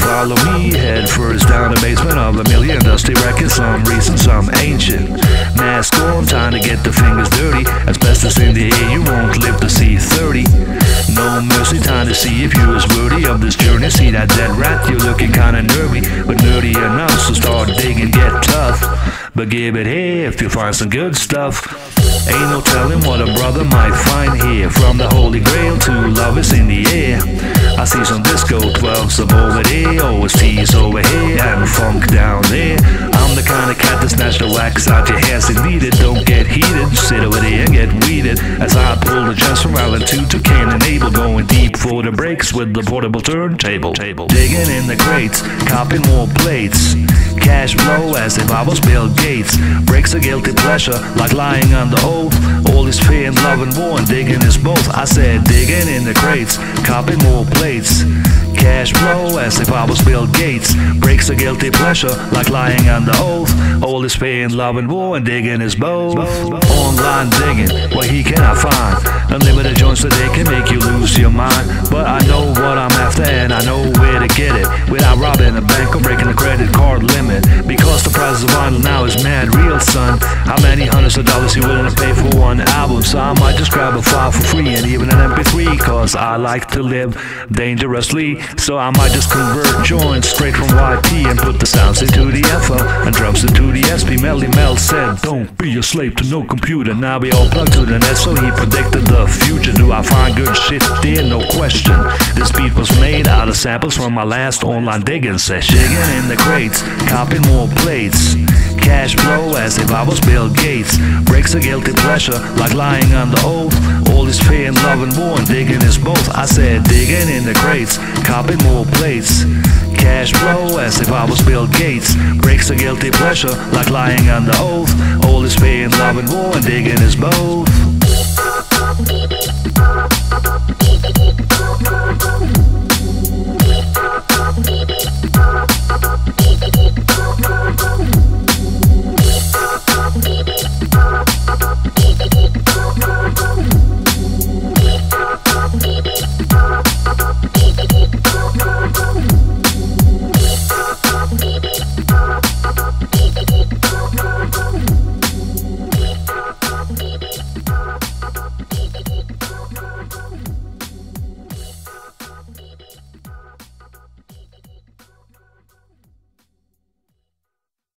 follow me head first down the basement of a million dusty records. Some recent, some ancient. Mask on, time to get the fingers dirty. Asbestos in the air, you won't live to see 30. No mercy, time to see if you is worthy of this journey. See that dead rat, you're looking kinda nervy, but nerdy enough, so start digging, get tough. But give it here if you find some good stuff. Ain't no telling what a brother might find here. From the Holy Grail to love is in the air. I see some disco 12s up over there, OSTs over here, and funk down there. I'm the kind of cat that snatch the wax out your hair, so need it, don't get heated. Sit over there and get weeded as I pull the jazz from Allen 2 to Cain and Abel, going deep for the breaks with the portable turntable. Digging in the crates, copping more plates. Cash flow as if I was Bill Gates. Breaks a guilty pleasure like lying on the oath. All is fear and love and war, and digging is both. I said digging in the crates, copping more plates. Cash flow as if I was Bill Gates. Breaks a guilty pleasure like lying on the oath. All is fear and love and war, and digging is both. Online digging, what he cannot find. Unlimited joints so they can make you lose your mind. But I know what I'm after and I know where to get it, without robbing a bank or breaking the credit card limit. Because the price of vinyl now is mad real, son. How many hundreds of dollars you willing to pay for one album? So I might just grab a file for free and even an MP3, cause I like to live dangerously. So I might just convert joints straight from YP and put the sounds into the FL and drums into the SP. Melly Mel said, don't be a slave to no computer. Now we all plugged to the net, so he predicted the future. Do I find good shit there? No question. This beat was made out of samples from my last online digging session. Digging in the crates, copping more plates. Cash flow as if I was Bill Gates. Breaks a guilty pleasure like lying on the oath. All is fear and love and war, and digging is both. I said digging in the crates, copping more plates. Cash flow as if I was Bill Gates. Breaks a guilty pleasure like lying on the oath. All is fear and love and war, and digging is both.